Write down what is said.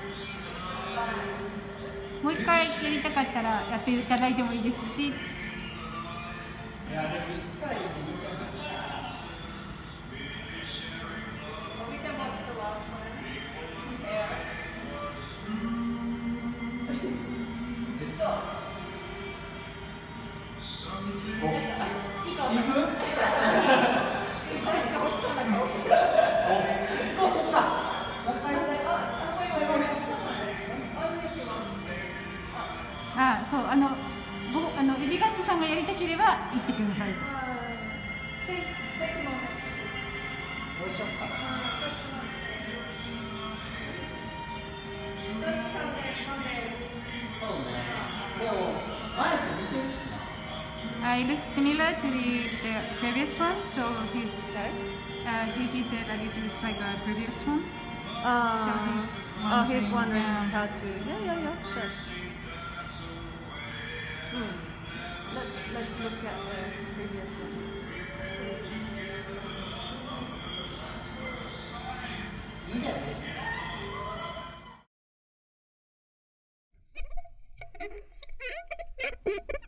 もう一回やりたかったらやっていただいてもいいですし。 いや、でも一回でいいんじゃない？ あ、そう、エビガッツさんがやりたければ言ってください。 どうしようかな。そうね。でも、前と似てるしな。 It looks similar to the previous one, so he said that it looks like a previous one. So he's wondering yeah. how to. Yeah, sure. Let's look at the previous one. You get this.